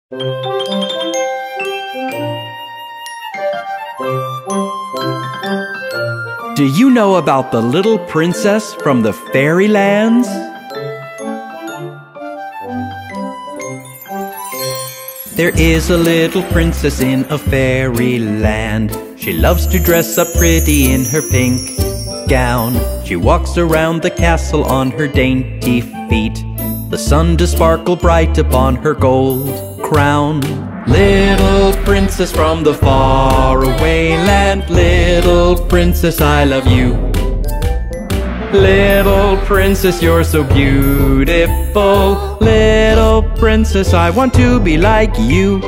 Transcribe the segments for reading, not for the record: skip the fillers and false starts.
Do you know about the little princess from the fairylands? There is a little princess in a fairyland. She loves to dress up pretty in her pink gown. She walks around the castle on her dainty feet. The sun does sparkle bright upon her gold crown. Little princess from the faraway land, little princess, I love you. Little princess, you're so beautiful. Little princess, I want to be like you.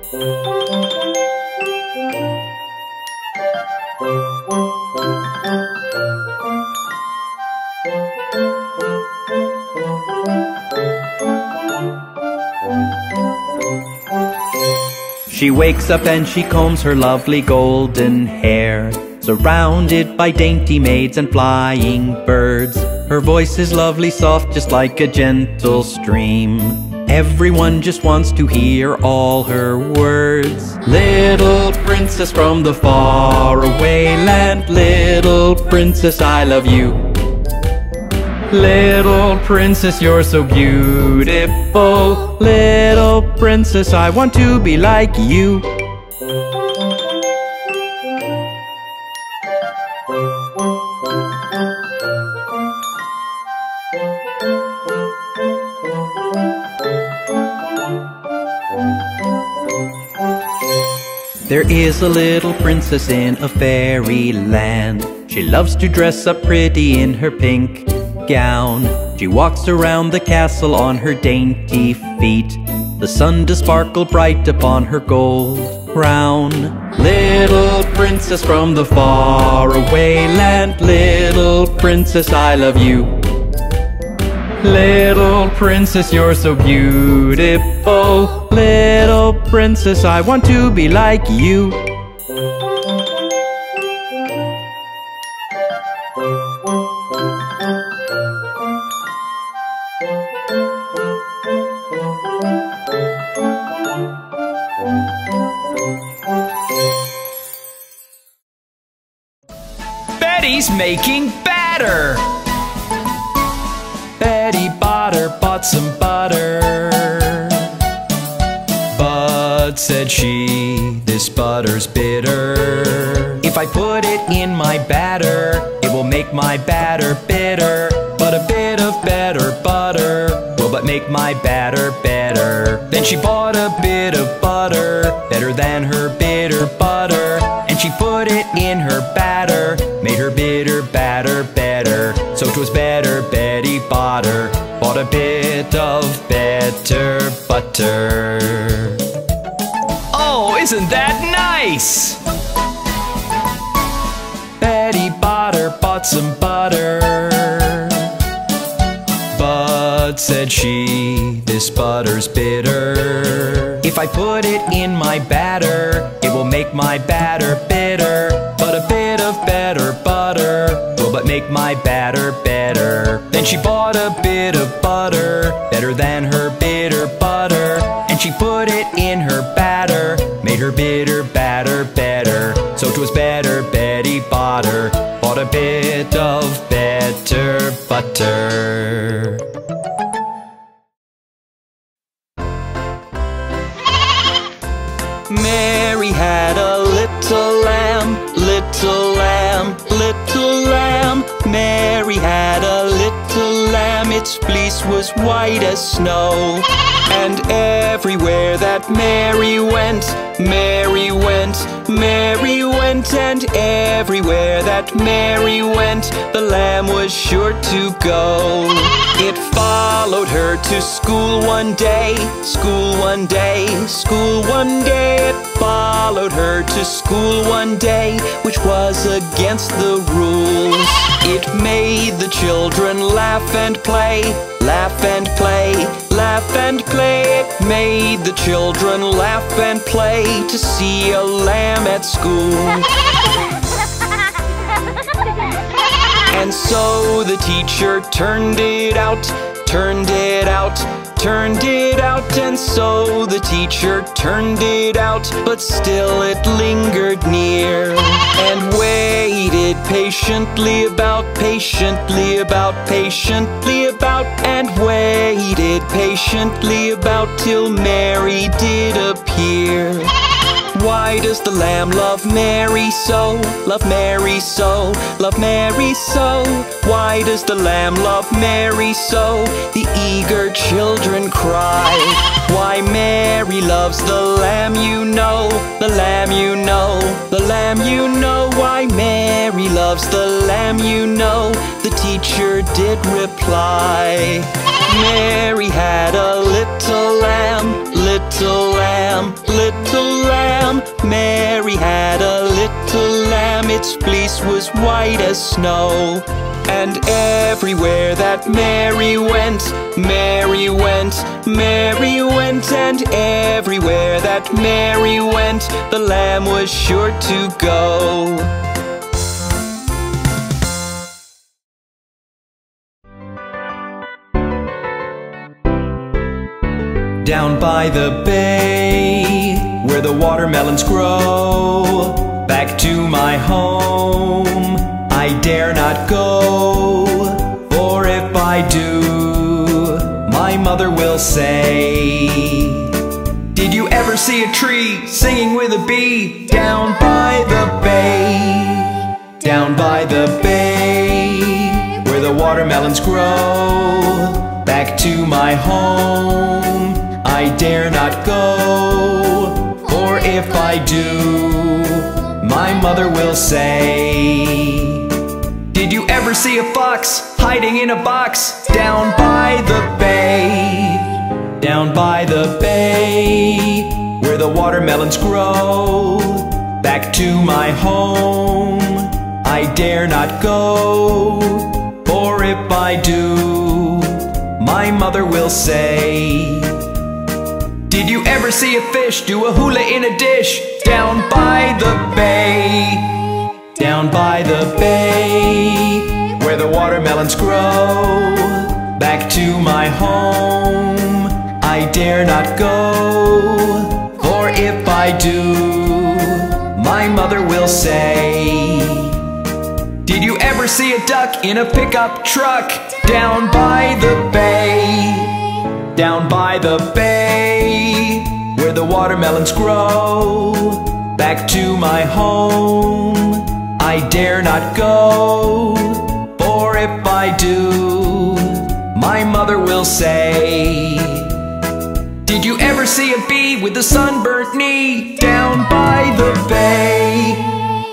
She wakes up and she combs her lovely golden hair, surrounded by dainty maids and flying birds. Her voice is lovely, soft, just like a gentle stream. Everyone just wants to hear all her words. Little princess from the faraway land, little princess, I love you. Little princess, you're so beautiful. Little princess, I want to be like you. There is a little princess in a fairyland. She loves to dress up pretty in her pink gown. She walks around the castle on her dainty feet. The sun does sparkle bright upon her gold crown. Little princess from the faraway land, little princess, I love you. Little princess, you're so beautiful. Little princess, I want to be like you. Betty's making batter. Betty Botter bought some butter. But, said she, this butter's bitter. If I put it in my batter, it will make my batter bitter. But a bit of better butter will but make my batter better. Then she bought a bit of butter, better than her bitter butter, and she put it in her batter, made her bitter batter better. So 'twas better Betty Botter bought a bit of better butter. Oh, isn't that nice? Betty Botter bought some butter. But, said she, this butter's bitter. If I put it in my batter, it will make my batter bitter. But a bit of better butter will but make my batter better. Then she bought a bit of butter, better than her bitter butter, and she put it in her batter, made her bitter batter better. So 'twas better Betty Botter bought a bit of better butter. Mary had a little lamb, little lamb, little lamb. Mary had a little lamb, its fleece was white as snow. And everywhere that Mary went, Mary went, Mary went. And everywhere that Mary went, the lamb was sure to go. It followed her to school one day, school one day, school one day. It followed her to school one day, which was against the rules. It made the children laugh and play, laugh and play, laugh and play. It made the children laugh and play to see a lamb at school. And so the teacher turned it out, turned it out, turned it out, and so the teacher turned it out, but still it lingered near, and waited patiently about, patiently about, patiently about, and waited patiently about till Mary did appear. Why does the lamb love Mary so? Love Mary so, love Mary so. Why does the lamb love Mary so? The eager children cry. Why Mary loves the lamb, you know, the lamb, you know, the lamb, you know. Why Mary loves the lamb, you know, the teacher did reply. Mary had a little lamb, little lamb, little lamb. Mary had a little lamb, its fleece was white as snow. And everywhere that Mary went, Mary went, Mary went, and everywhere that Mary went, the lamb was sure to go. Down by the bay, where the watermelons grow, back to my home I dare not go, for if I do, my mother will say, did you ever see a tree singing with a bee down by the bay? Down by the bay, where the watermelons grow, back to my home I dare not go, for if I do, my mother will say, did you ever see a fox hiding in a box down by the bay? Down by the bay, where the watermelons grow, back to my home I dare not go, for if I do, my mother will say, did you ever see a fish do a hula in a dish down by the bay? Down by the bay, where the watermelons grow, back to my home I dare not go, for if I do, my mother will say, did you ever see a duck in a pickup truck down by the bay? Down by the bay, where the watermelons grow, back to my home I dare not go, for if I do, my mother will say, did you ever see a bee with a sunburnt knee down by the bay?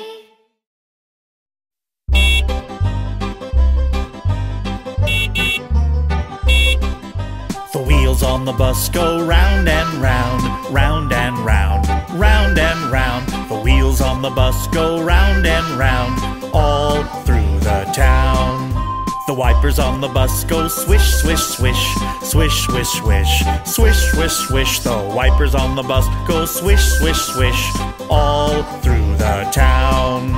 The wheels on the bus go round and round, round and round, round and round. The wheels on the bus go round and round, all through the town. The wipers on the bus go swish, swish, swish, swish, swish, swish, swish, swish, swish. The wipers on the bus go swish, swish, swish, all through the town.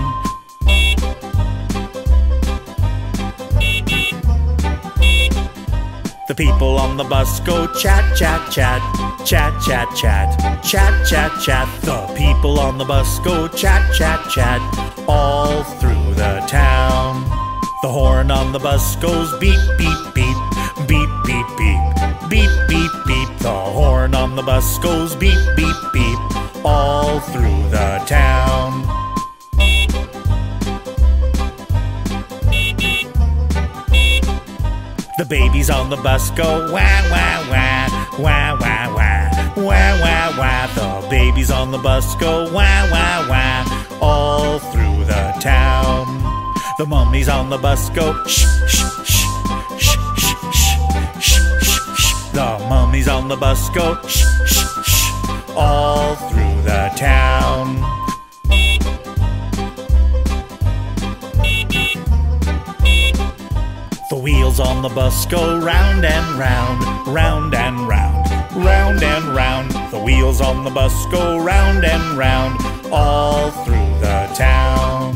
The people on the bus go chat, chat, chat, chat, chat, chat, chat, chat, chat. The people on the bus go chat, chat, chat, all through the town. The horn on the bus goes beep, beep, beep, beep, beep, beep, beep, beep, beep. The horn on the bus goes beep, beep, beep, all through the town. The babies on the bus go wah, wah, wah, wah, wah, wah, wah, wah, wah. The babies on the bus go wah, wah, wah, all through the town. The mummies on the bus go shh, shh, shh, shh, shh, shh, shh, shh, shh. The mummies on the bus go shh, shh, shh, all through the town. The wheels on the bus go round and round, round and round, round and round. The wheels on the bus go round and round, all through the town.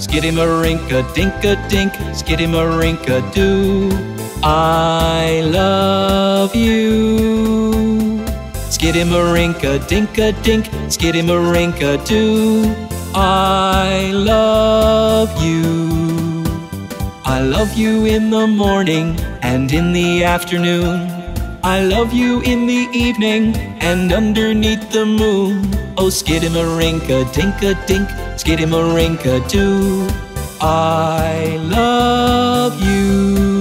Skiddy-ma-rink-a-dink-a-dink, skiddy-ma-rink-a-doo. I love you. Skiddy-ma-rink-a-dink-a-dink, skiddy-ma-rink-a-doo. I love you. I love you in the morning and in the afternoon. I love you in the evening and underneath the moon. Oh, skiddy-ma-rink-a-dink-a-dink, skiddy-ma-rink-a-doo. I love you.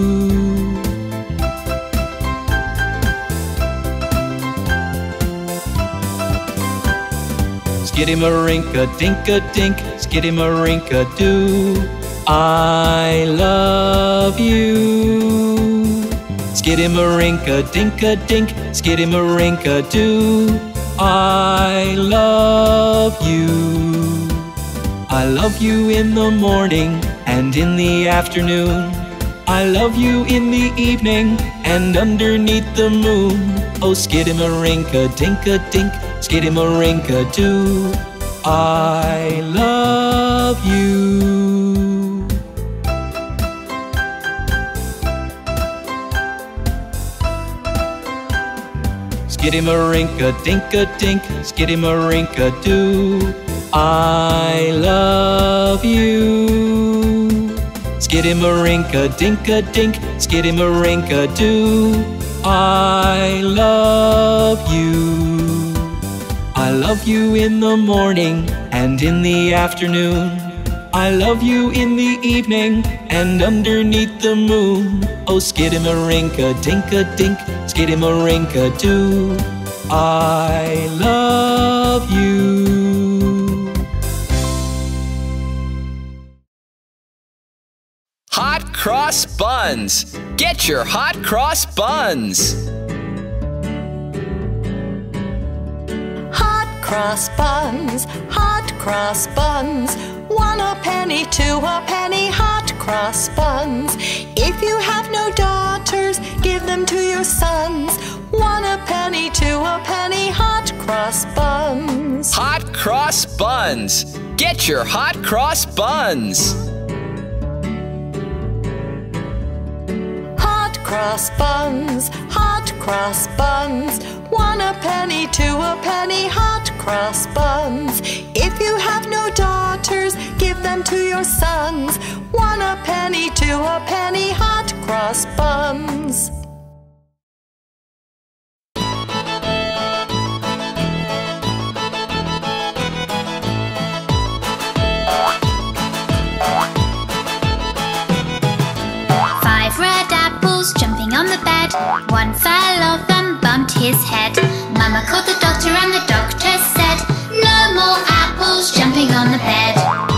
Skiddy-ma-rink-a-dink-a-dink, skiddy-ma-rink-a-doo. I love you. Skiddy-ma-rink-a-dink-a-dink, skiddy-ma-rink-a-doo. I love you. I love you in the morning and in the afternoon. I love you in the evening and underneath the moon. Oh, skiddy-ma-rink-a-dink-a-dink, skiddy-ma-rink-a-doo. I love you. Skiddy-ma-rink-a-dink-a-dink, skiddy-ma-rink-a-doo. I love you. Skiddy-ma-rink-a-dink-a-dink, skiddy-ma-rink-a-doo. I love you. I love you in the morning and in the afternoon. I love you in the evening and underneath the moon. Oh, skiddy-ma-rink-a-dink-a-dink, skiddy-ma-rink-a-doo. I love you. Hot cross buns. Get your hot cross buns. Hot cross buns, hot cross buns. 1 a penny, 2 a penny, hot cross buns. If you have no daughters, give them to your sons. 1 a penny, 2 a penny, hot cross buns. Hot cross buns. Get your hot cross buns. Hot cross buns, hot cross buns. 1 a penny, 2 a penny, hot cross buns. If you have no daughters, give them to your sons. 1 a penny, 2 a penny, hot cross buns. Jumping on the bed, 1 fell off and bumped his head. Mama called the doctor and the doctor said, no more apples jumping on the bed.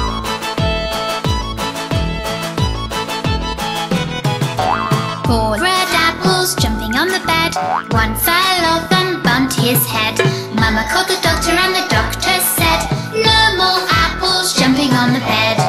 4 red apples jumping on the bed, 1 fell off and bumped his head. Mama called the doctor and the doctor said, no more apples jumping on the bed.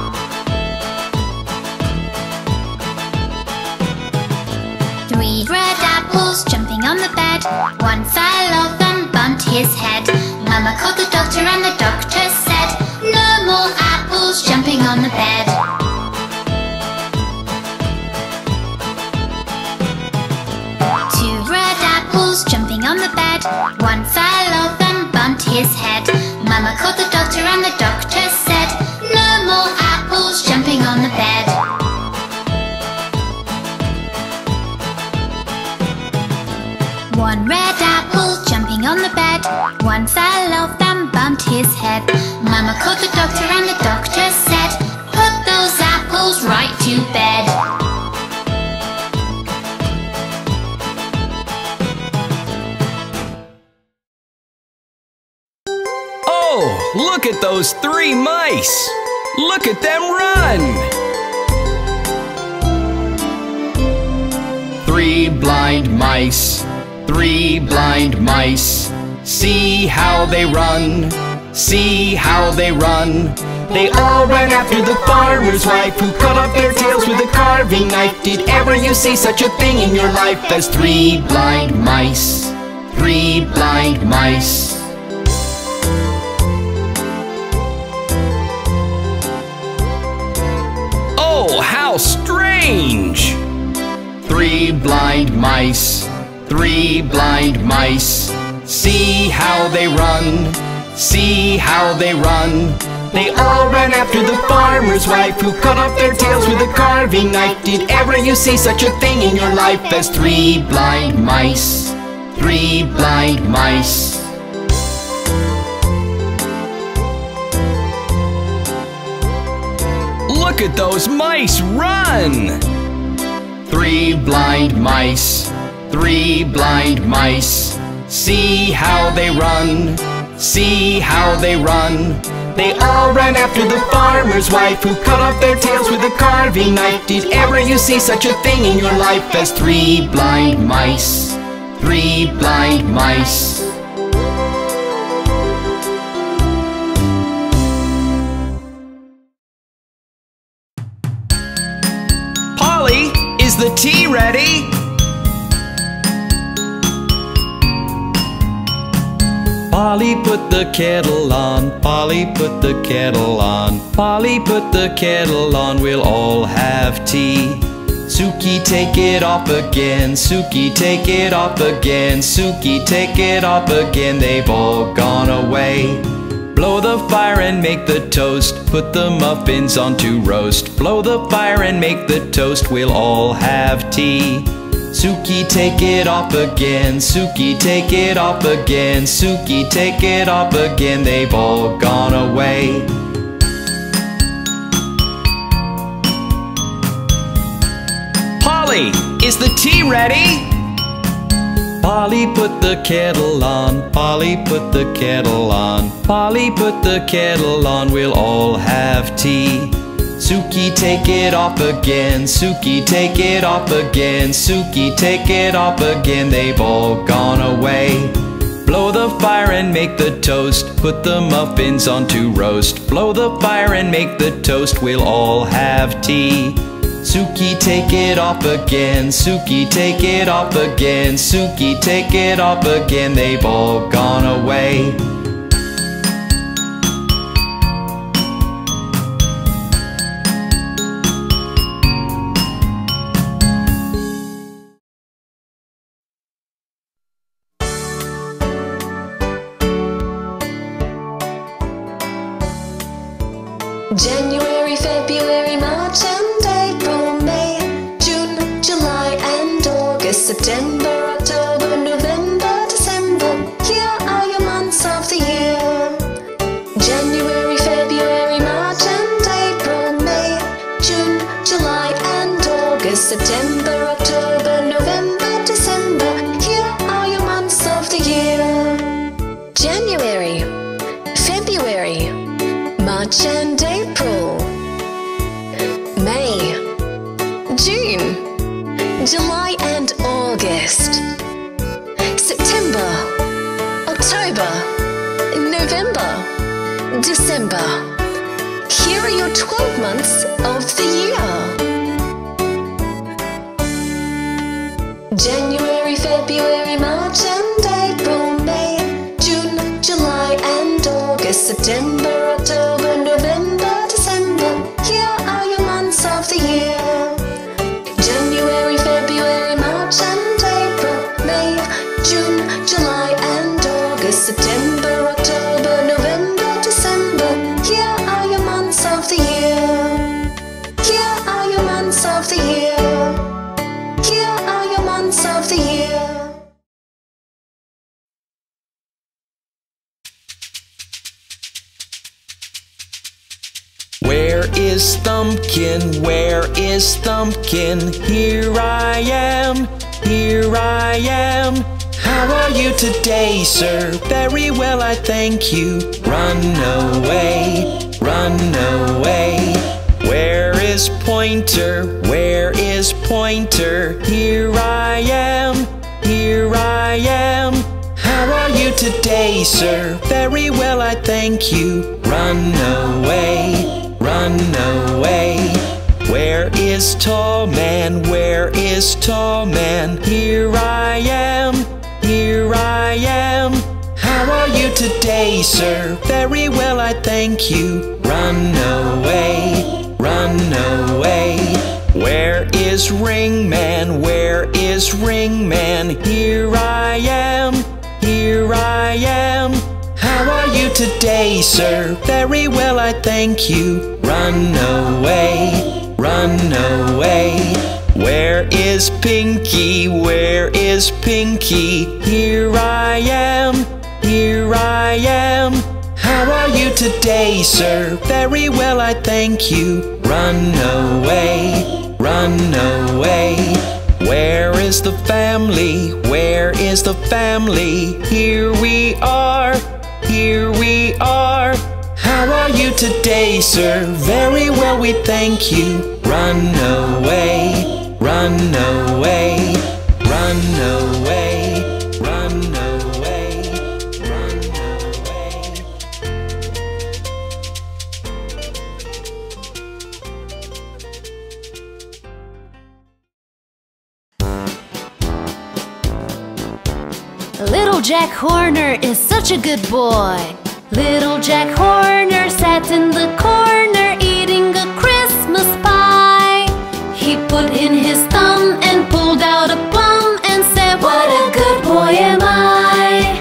3 red apples jumping on the bed, 1 fell off and bumped his head. Mama called the doctor and the doctor said, no more apples jumping on the bed. 2 red apples jumping on the bed, 1 fell off and bumped his head. Mama called the doctor and the doctor said, no more apples jumping on the bed. 1 red apple jumping on the bed, 1 fell off and bumped his head. Mama called the doctor and the doctor said, put those apples right to bed. Oh, look at those 3 mice. Look at them run. 3 blind mice. 3 blind mice, see how they run, see how they run. They all ran after the farmer's wife, who cut off their tails with a carving knife. Did ever you see such a thing in your life as 3 blind mice? 3 blind mice. change. 3 blind mice, 3 blind mice. See how they run, see how they run. They all ran after the farmer's wife, who cut off their tails with a carving knife. Did ever you see such a thing in your life as 3 blind mice? 3 blind mice. Look at those mice run! 3 blind mice, 3 blind mice. See how they run, see how they run. They all ran after the farmer's wife, who cut off their tails with a carving knife. Did ever you see such a thing in your life as 3 blind mice? 3 blind mice. Polly, is the tea ready? Polly put the kettle on, Polly put the kettle on, Polly put the kettle on, we'll all have tea. Suki, take it off again, Suki, take it off again, Suki, take it off again, they've all gone away. Blow the fire and make the toast, put the muffins on to roast. Blow the fire and make the toast, we'll all have tea. Suki, take it off again, Suki, take it off again, Suki, take it off again, they've all gone away. Polly, is the tea ready? Polly put the kettle on, Polly put the kettle on, Polly put the kettle on, we'll all have tea. Suki, take it off again, Suki, take it off again, Suki, take it off again, they've all gone away. Blow the fire and make the toast, put the muffins on to roast. Blow the fire and make the toast, we'll all have tea. Suki, take it off again, Suki, take it off again, Suki, take it off again, they've all gone away. January, February, March and April, May, June, July and August, September, October, November, December. Here are your months of the year. January, February, March and April, May, June, July and August, September, October, November, December. Here are your months of the year. January, February, March and April, May, June, July and August, September, October, November, December. Here are your 12 months of the year. January, February, March and April, May, June, July and August, September, October, November, December. Here are your months of the year. January, February, March and April, May, June, July and August, September, October, November, December. Here are your months of the year. Here are your months of the year. Here are your months of the year. Where is Thumbkin? Where is Thumbkin? Here I am, here I am. How are you today, sir? Very well, I thank you. Run away, run away. Where is Pointer? Where is Pointer? Here I am, here I am. How are you today, sir? Very well, I thank you. Run away, run away. Where is Tall Man? Where is Tall Man? Here I am, here I am. How are you today, sir? Very well, I thank you. Run away, run away. Where is Ringman? Where is Ringman? Here I am, here I am. How are you today, sir? Very well, I thank you. Run away, run away. Where is Pinky? Where is Pinky? Here I am, here I am. How are you today, sir? Very well, I thank you. Run away, run away. Where is the family? Where is the family? Here we are, here we are. How are you today, sir? Very well, we thank you. Run away, run away, run away, run away, run away. Little Jack Horner is such a good boy. Little Jack Horner sat in the corner eating a Christmas pie. He put in his thumb and pulled out a plum and said, "What a good boy am I."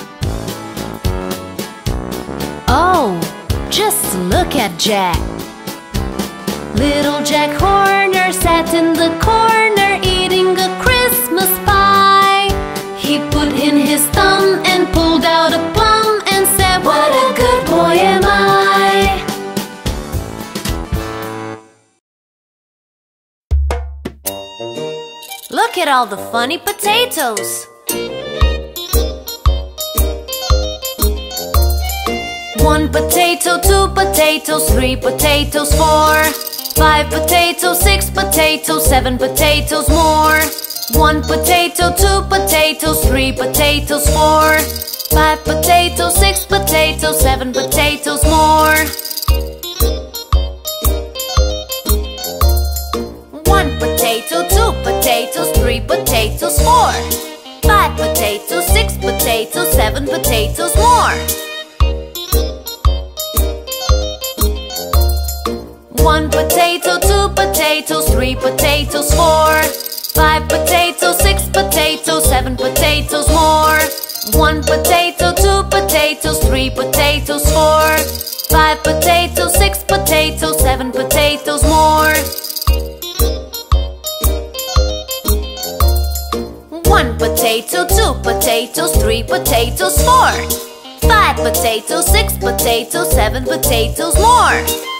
Oh, just look at Jack. Little Jack Horner sat in the corner eating a Christmas pie. He put in his thumb and pulled out a plum and said, "What a good boy am I." Look at all the funny potatoes. One potato, two potatoes, three potatoes, four, five potatoes, six potatoes, seven potatoes more. One potato, two potatoes, three potatoes, four, five potatoes, six potatoes, seven potatoes more. One potato, two potatoes, three potatoes, four, five potatoes, six potatoes, seven potatoes more. One potato, two potatoes, three potatoes, four, five potatoes, six potatoes, seven potatoes more. One potato, two potatoes, three potatoes, four, five potatoes, six potatoes, seven potatoes more. One potato, two potatoes, three potatoes, four, five potatoes, six potatoes, seven potatoes more.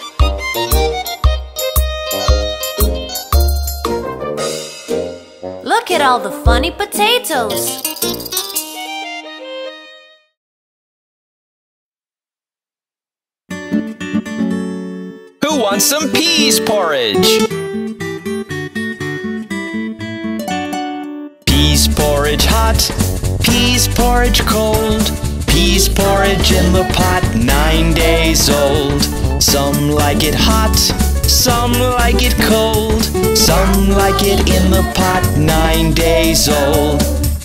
Look at all the funny potatoes. Who wants some peas porridge? Peas porridge hot, peas porridge cold. Peas porridge in the pot, 9 days old. Some like it hot, some like it cold. Some like it in the pot, 9 days old.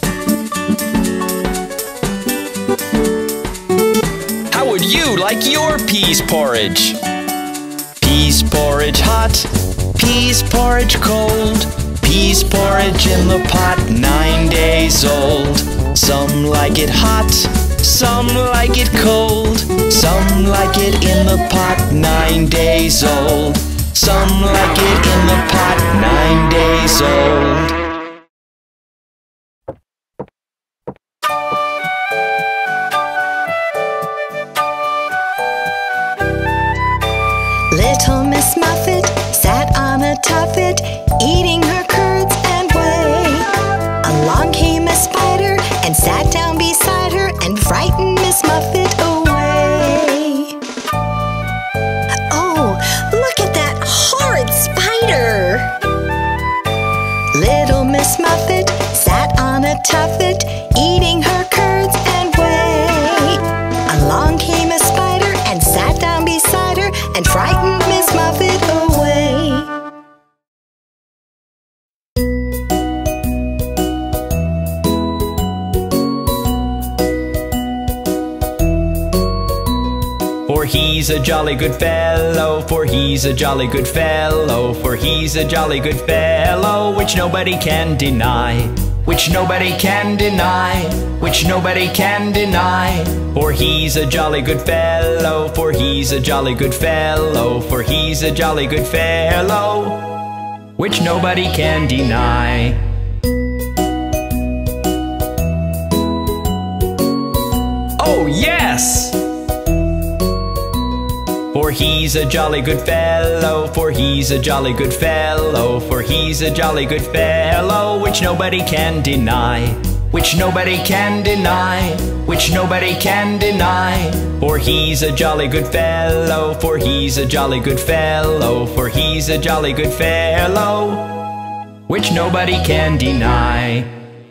How would you like your peas porridge? Peas porridge hot, peas porridge cold. Peas porridge in the pot, 9 days old. Some like it hot, some like it cold. Some like it in the pot, 9 days old. Some like it in the pot, 9 days old. Little Miss Muffet sat on a tuffet, eating her curds and whey. Along came a spider and sat down beside her and frightened Miss Muffet away. Oh, look at that horrid spider! Little Miss Muffet sat on a tuffet, eating her curds and whey. Along came a spider and sat down beside her and frightened Miss Muffet away. For For he's a jolly good fellow, for he's a jolly good fellow, for he's a jolly good fellow, which nobody can deny, which nobody can deny, which nobody can deny. For he's a jolly good fellow, for he's a jolly good fellow, for he's a jolly good fellow, which nobody can deny. Oh yes! For he's a jolly good fellow, for he's a jolly good fellow, for he's a jolly good fellow, which nobody can deny, which nobody can deny, which nobody can deny. For he's a jolly good fellow, for he's a jolly good fellow, for he's a jolly good fellow, which nobody can deny.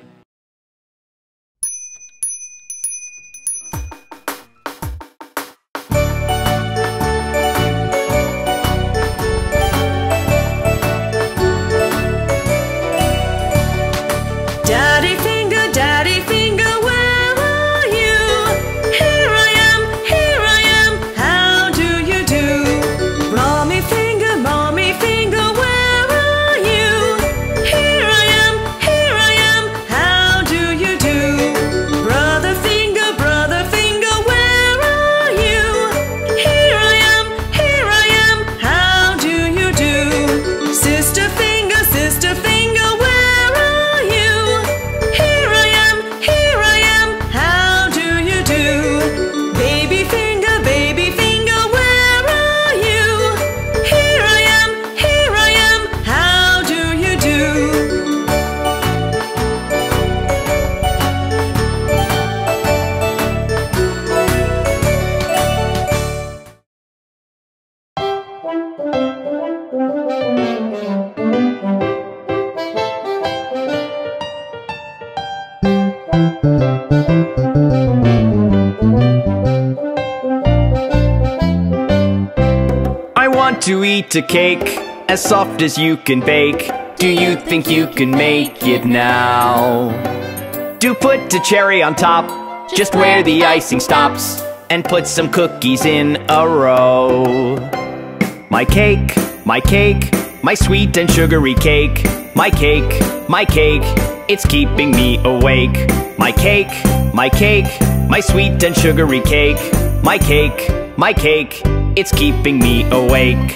To eat a cake as soft as you can bake. Do you think you can make it now? Do put a cherry on top, just where the icing stops, and put some cookies in a row. My cake, my cake, my sweet and sugary cake. My cake, it's keeping me awake. My cake, my sweet and sugary cake. My cake, it's keeping me awake.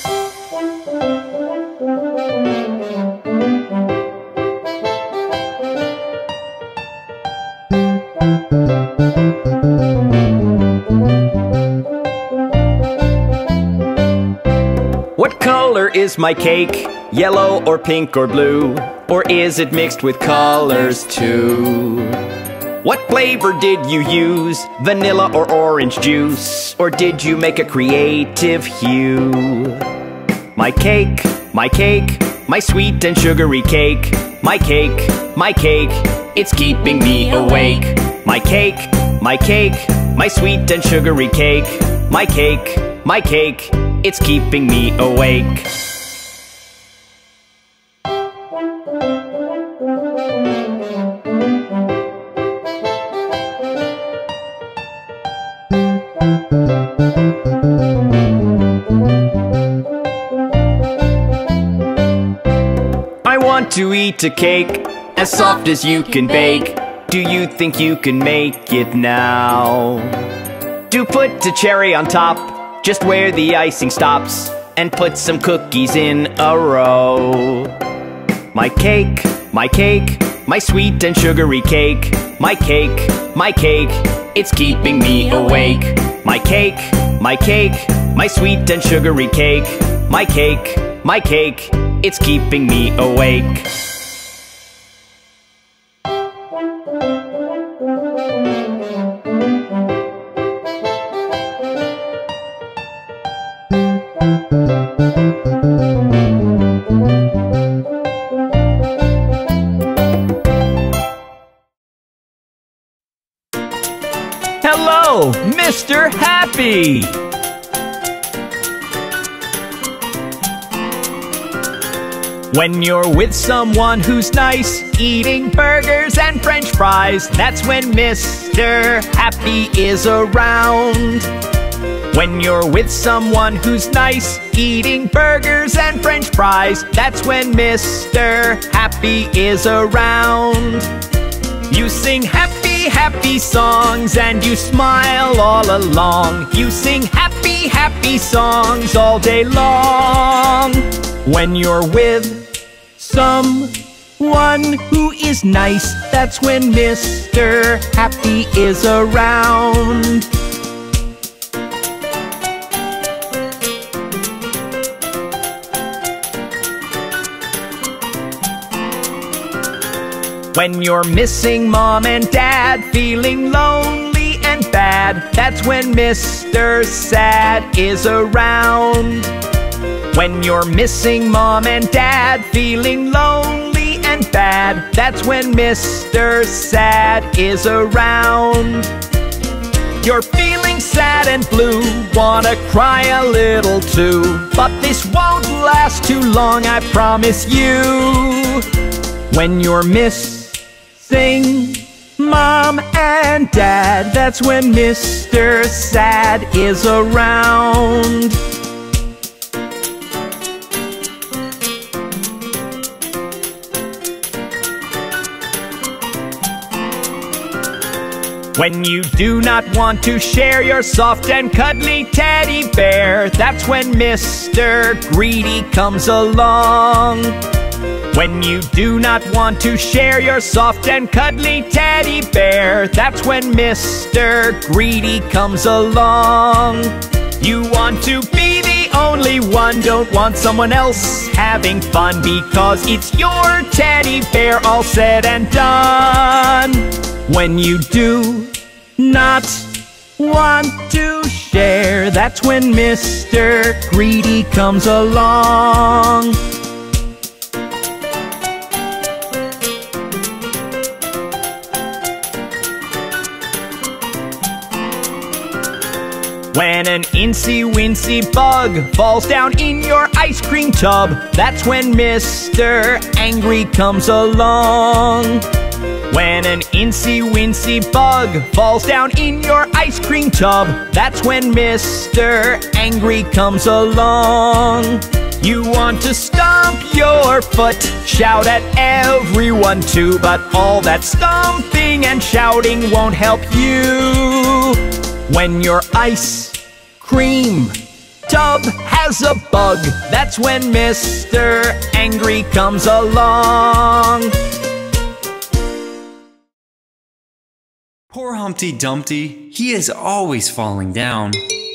What color is my cake? Yellow or pink or blue? Or is it mixed with colors too? What flavor did you use? Vanilla or orange juice? Or did you make a creative hue? My cake, my sweet and sugary cake. My cake, it's keeping me awake. My cake, my sweet and sugary cake. My cake, it's keeping me awake. I want to eat a cake as soft as you can bake. Do you think you can make it now? Do put a cherry on top, just where the icing stops, and put some cookies in a row. My cake, my sweet and sugary cake. My cake, it's keeping me awake. My cake, my sweet and sugary cake. My cake, it's keeping me awake. Hello, Mr. Happy! When you're with someone who's nice, eating burgers and french fries, that's when Mr. Happy is around. When you're with someone who's nice, eating burgers and french fries, that's when Mr. Happy is around. You sing happy, happy songs and you smile all along. You sing happy, happy songs all day long. When you're with someone who is nice, that's when Mr. Happy is around. When you're missing Mom and Dad, feeling lonely and bad, that's when Mr. Sad is around. When you're missing Mom and Dad, feeling lonely and bad, that's when Mr. Sad is around. You're feeling sad and blue, wanna cry a little too, but this won't last too long, I promise you. When you're missing Mom and Dad, that's when Mr. Sad is around. When you do not want to share your soft and cuddly teddy bear, that's when Mr. Greedy comes along. When you do not want to share your soft and cuddly teddy bear, that's when Mr. Greedy comes along. You want to be the only one, don't want someone else having fun, because it's your teddy bear all said and done. When you do not want to share, that's when Mr. Greedy comes along. When an incy-wincy bug falls down in your ice cream tub, that's when Mr. Angry comes along. When an incy-wincy bug falls down in your ice cream tub, that's when Mr. Angry comes along. You want to stomp your foot, shout at everyone too, but all that stomping and shouting won't help you. When your ice cream tub has a bug, that's when Mr. Angry comes along. Poor Humpty Dumpty, he is always falling down.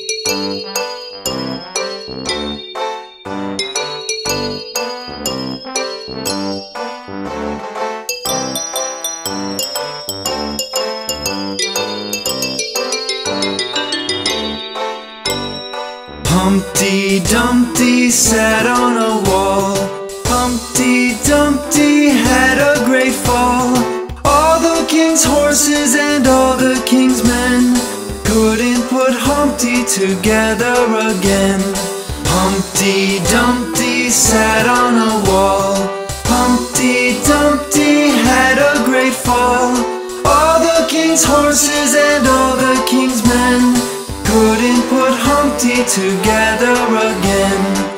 Humpty Dumpty sat on a wall. Humpty Dumpty had a great fall. All the king's horses and all the king's men couldn't put Humpty together again. Humpty Dumpty sat on a wall. Humpty Dumpty had a great fall. All the king's horses and all the king's men couldn't put Humpty together again.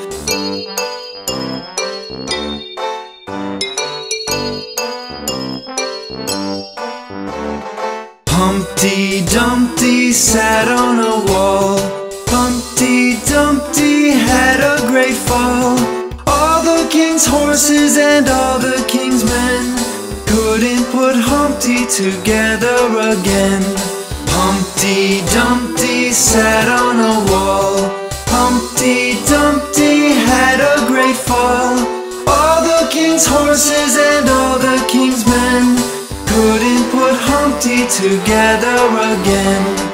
Humpty Dumpty sat on a wall. Humpty Dumpty had a great fall. All the king's horses and all the king's men couldn't put Humpty together again. Humpty Dumpty sat on a wall. Humpty Dumpty had a great fall. All the king's horses and all the king's men couldn't put Humpty together again.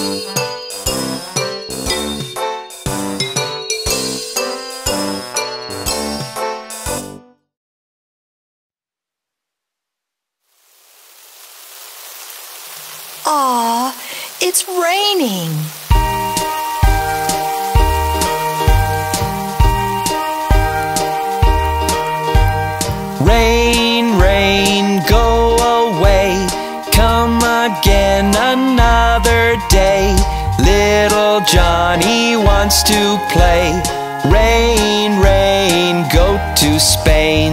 Aw, it's raining. Rain, rain, go away. Come again another day. Little Johnny wants to play. Rain, rain, go to Spain.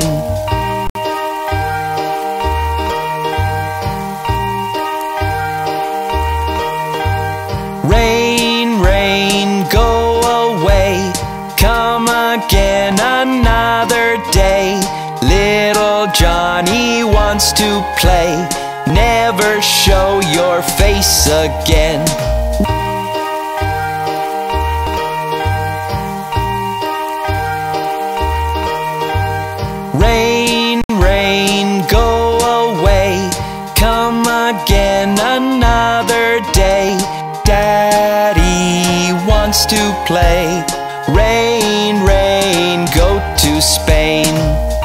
Rain, rain, go away. Come again another day. Little Johnny wants to play. Never show your face again. Rain, rain, go away. Come again another day. Daddy wants to play. Rain, rain, go to Spain.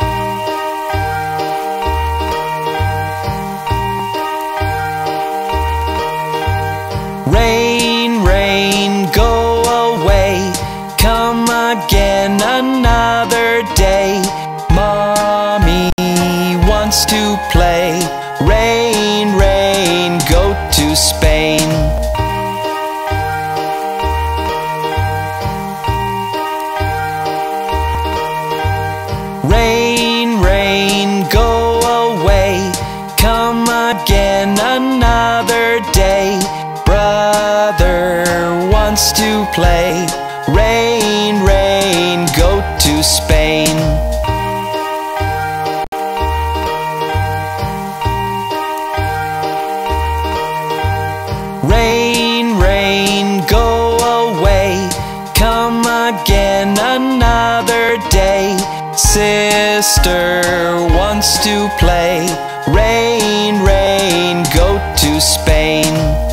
Rain, rain, go away. Come again another day. Mommy wants to play. Rain, rain, go to Spain. Rain, rain, go away. Come again another day. Brother wants to play. Rain, rain, go to Spain. Rain, rain, go away. Come again another day. Sister wants to play. Rain, rain, go to Spain.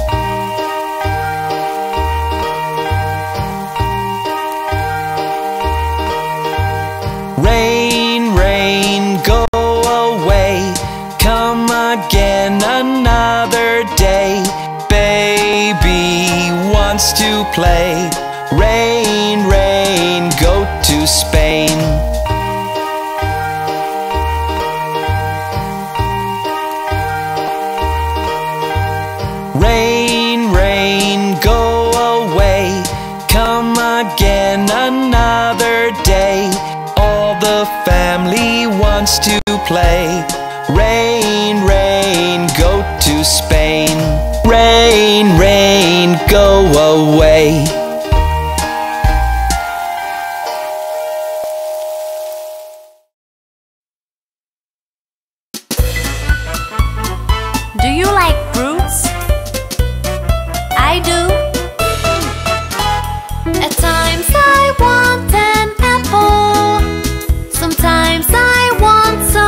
Rain, rain, go away. Come again another day. Baby wants to play. Rain, rain, go to Spain. Rain, rain, go away. Come again another day. All the family wants to play. Rain, rain, go to Spain. Rain, rain, go away. Do you like fruits? I do. At times I want an apple. Sometimes I want some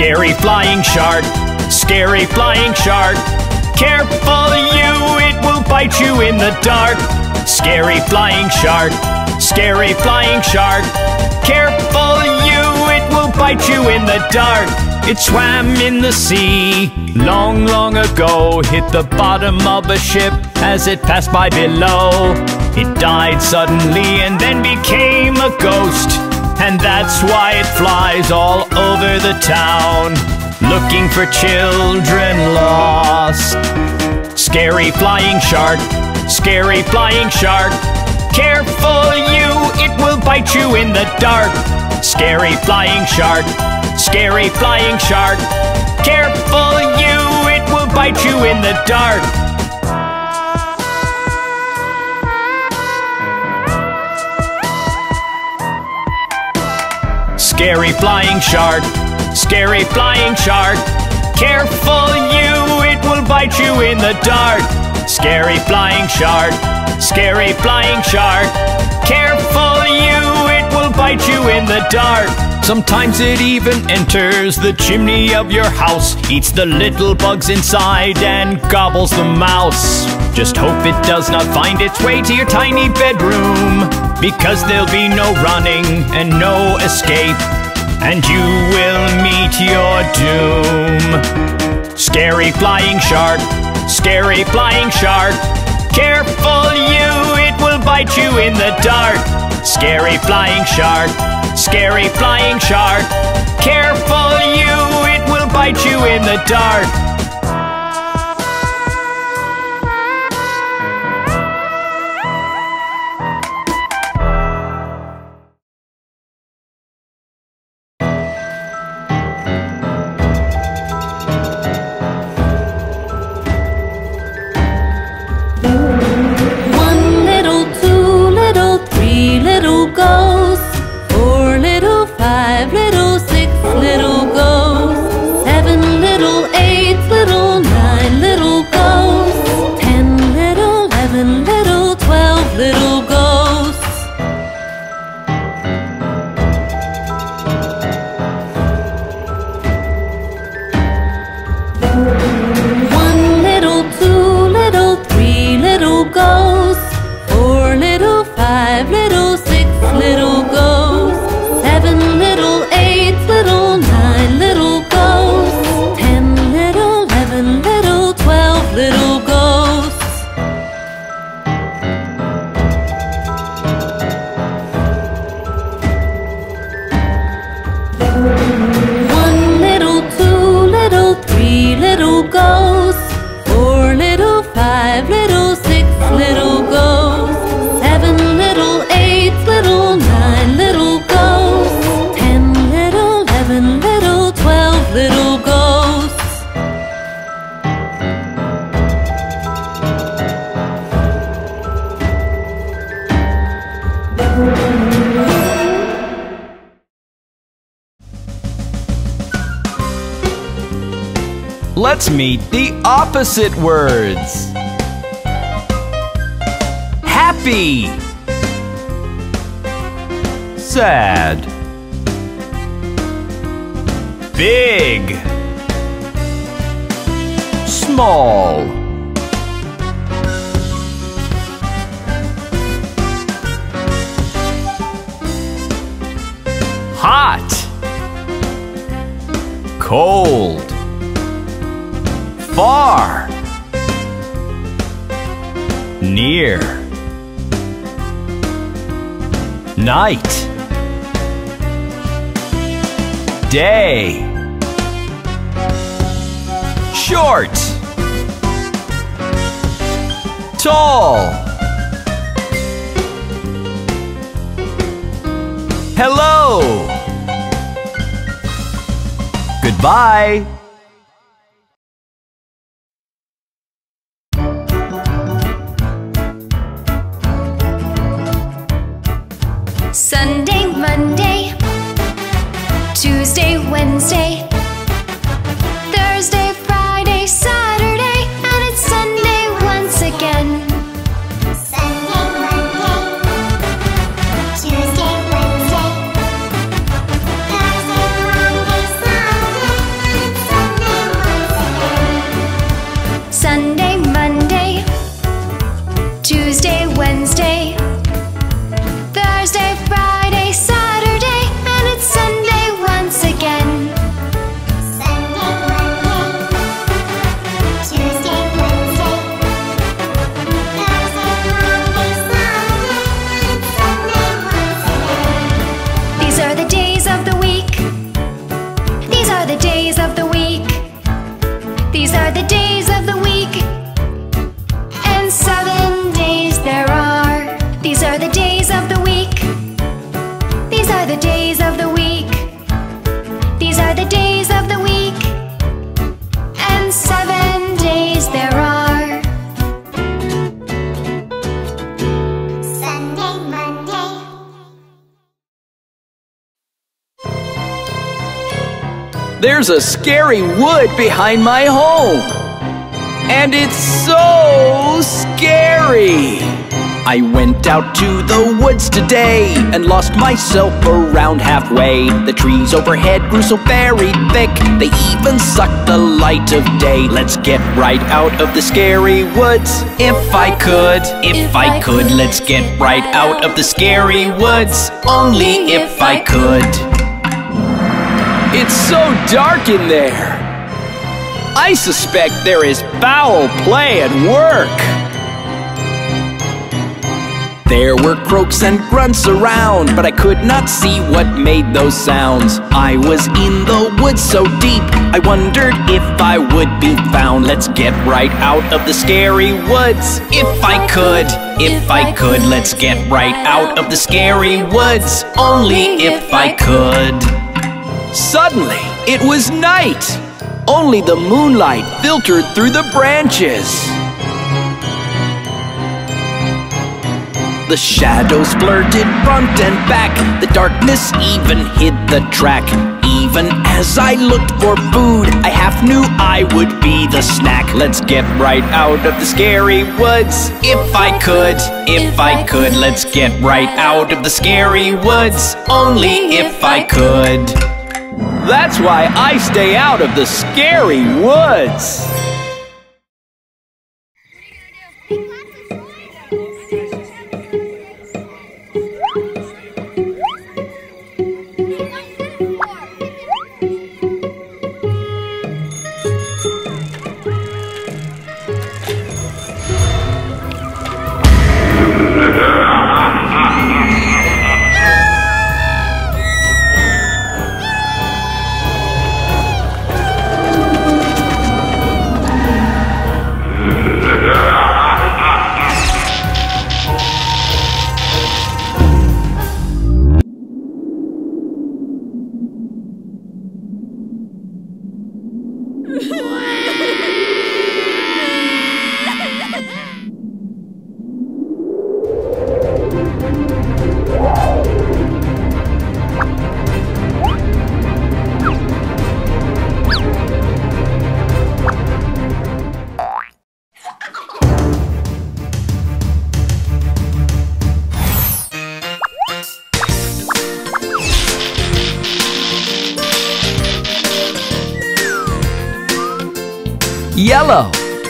Scary flying shark, scary flying shark. Careful you, it will bite you in the dark. Scary flying shark, scary flying shark. Careful you, it will bite you in the dark. It swam in the sea long, long ago. Hit the bottom of a ship as it passed by below. It died suddenly and then became a ghost, and that's why it flies all over the town, looking for children lost. Scary flying shark, scary flying shark. Careful you, it will bite you in the dark. Scary flying shark, scary flying shark. Careful you, it will bite you in the dark. Scary flying shark, scary flying shark. Careful you, it will bite you in the dark. Scary flying shark, scary flying shark. Careful you, it will bite you in the dark. Sometimes it even enters the chimney of your house, eats the little bugs inside and gobbles the mouse. Just hope it does not find its way to your tiny bedroom, because there'll be no running and no escape, and you will meet your doom. Scary flying shark, scary flying shark. Careful you, it will bite you in the dark. Scary flying shark, scary flying shark. Careful you, it will bite you in the dark. Let's meet the opposite words. Happy, sad, big, small, hot, cold, far, near, night, day, short, tall, hello, goodbye. Sunday, Monday, Tuesday, Wednesday, Thursday, Friday, Saturday, and it's Sunday once again. Sunday, Monday, Tuesday, Wednesday, Thursday, Friday, Saturday, Tuesday, Wednesday, Thursday, Friday, Saturday, and it's Sunday once again. Sunday, Monday, Tuesday, Wednesday, Thursday, Friday, Saturday, and it's Sunday once again. These are the days of the week. These are the days of the week. These are the days of the week. And 7 days there are. These are the days of the week. These are the days of the week. These are the days of the week. And 7 days there are. Sunday, Monday, There's a scary wood behind my home. And it's so scary. I went out to the woods today and lost myself around halfway. The trees overhead grew so very thick, they even sucked the light of day. Let's get right out of the scary woods. If I could, let's get right out of the scary woods. Only if I could. It's so dark in there. I suspect there is foul play at work. There were croaks and grunts around, but I could not see what made those sounds. I was in the woods so deep, I wondered if I would be found. Let's get right out of the scary woods. If I could, let's get right out of the scary woods. Only if I could. Suddenly, it was night. Only the moonlight filtered through the branches. The shadows blurred front and back. The darkness even hid the track. Even as I looked for food, I half knew I would be the snack. Let's get right out of the scary woods. If I could, let's get right out of the scary woods. Only if I could. That's why I stay out of the scary woods. Yellow.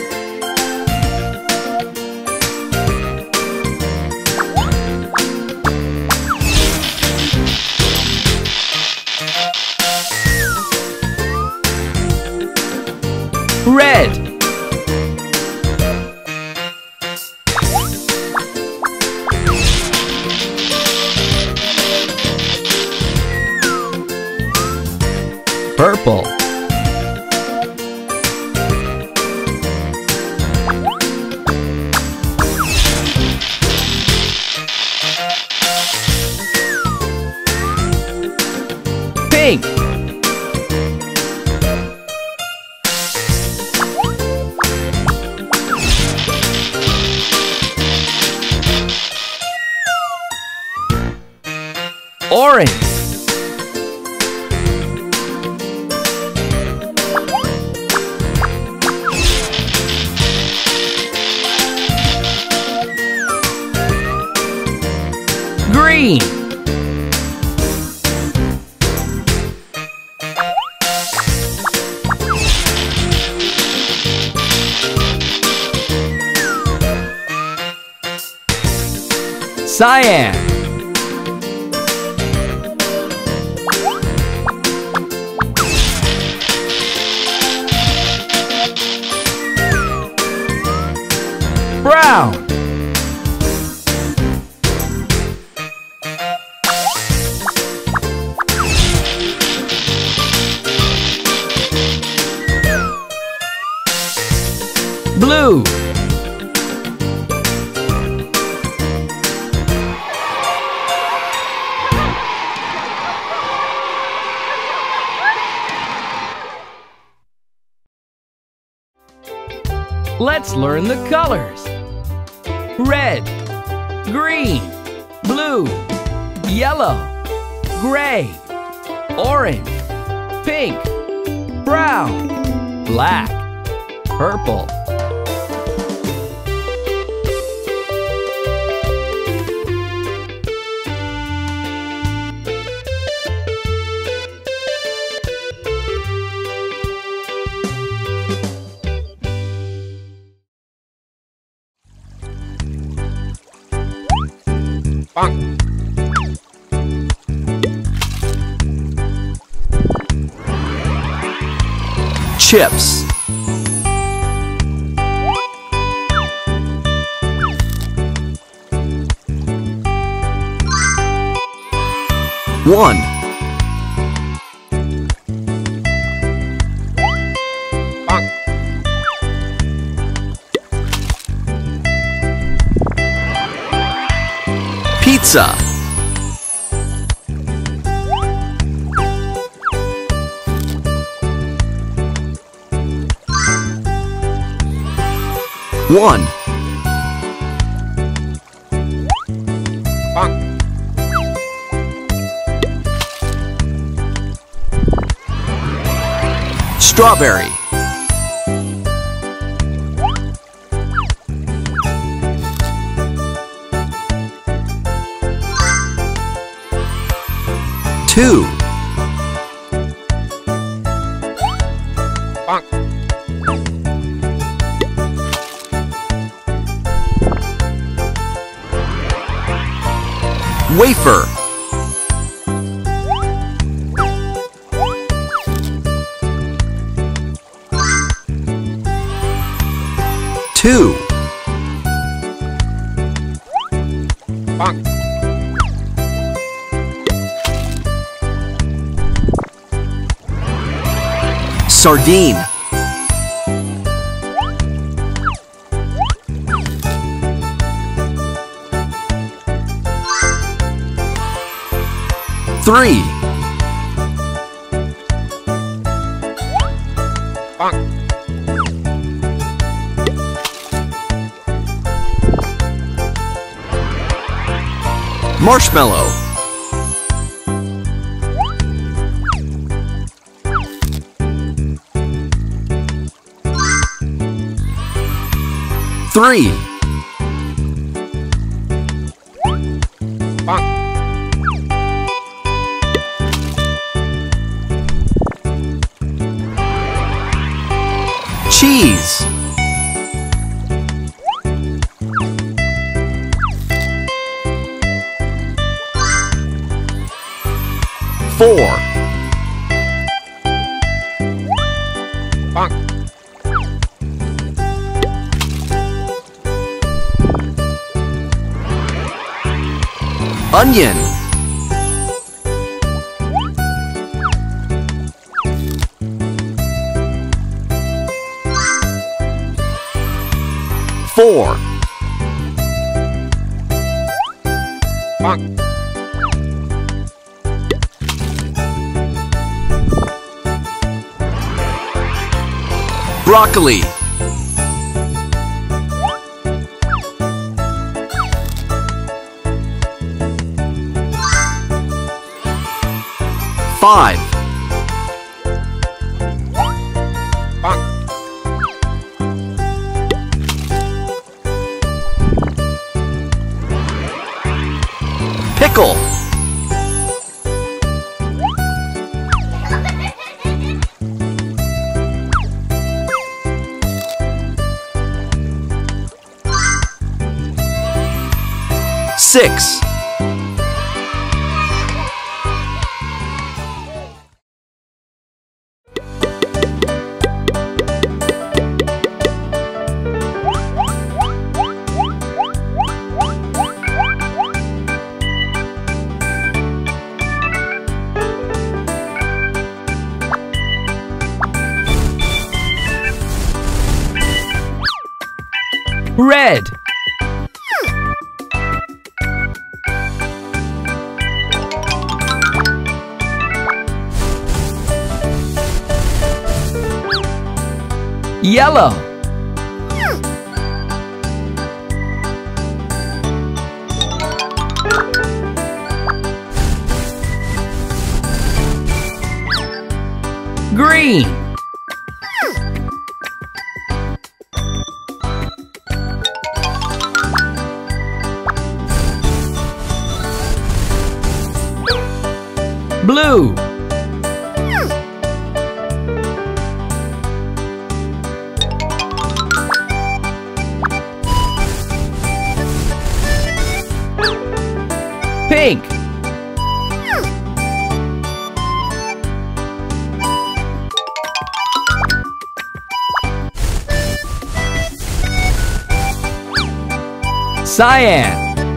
Red. Purple. Pink. Orange. Green. Cyan. Brown. Blue. Let's learn the colors. Red, green, blue, yellow, gray, orange, pink, brown, black, purple. Chips. One. Pizza. One. Strawberry. Two. Wafer. Two. Sardine. Three. Marshmallow. Three. Cheese. Four. Onion. Four. Broccoli. Five. Pickle. 6. Red. Yellow. Green. Blue. Pink. Cyan.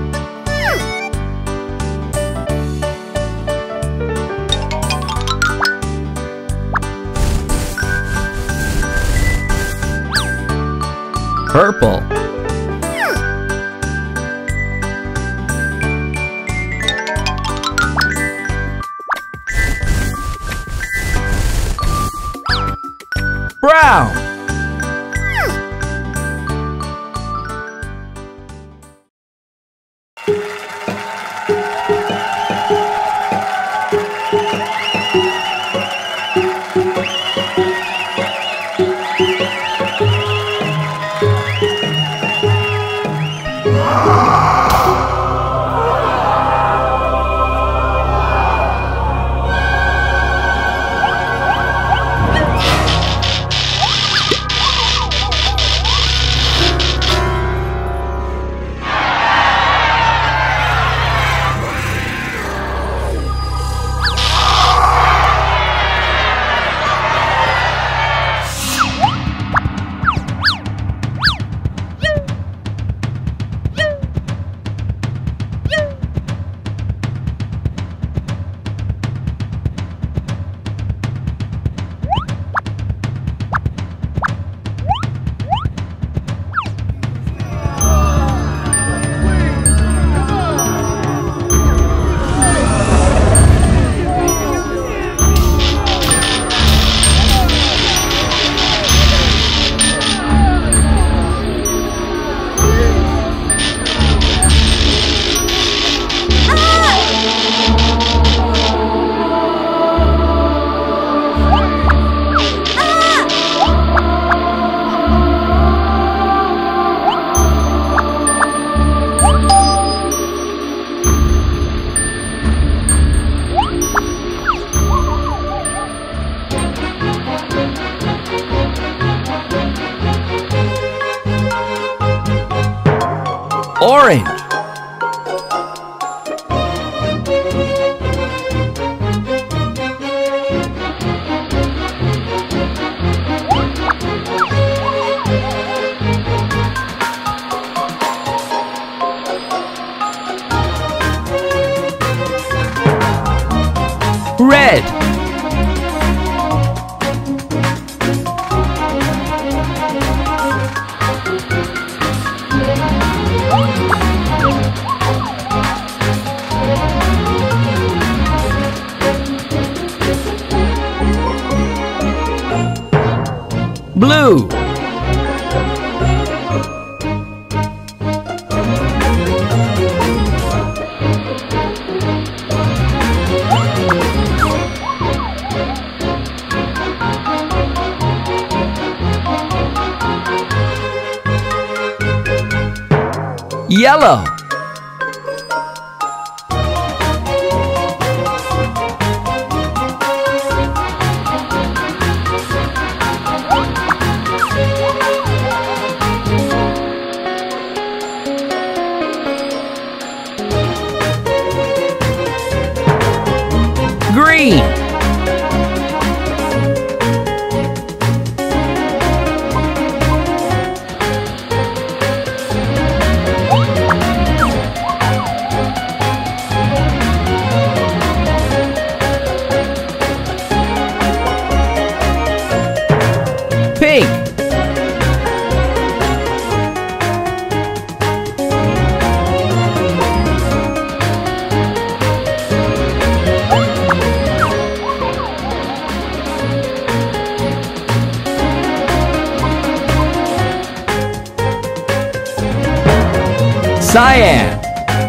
Purple. Brown. Orange. Red. Blue. Yellow. Green. Pink. Cyan.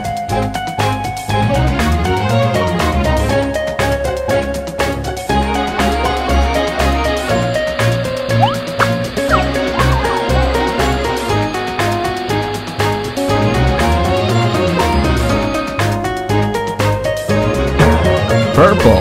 Purple.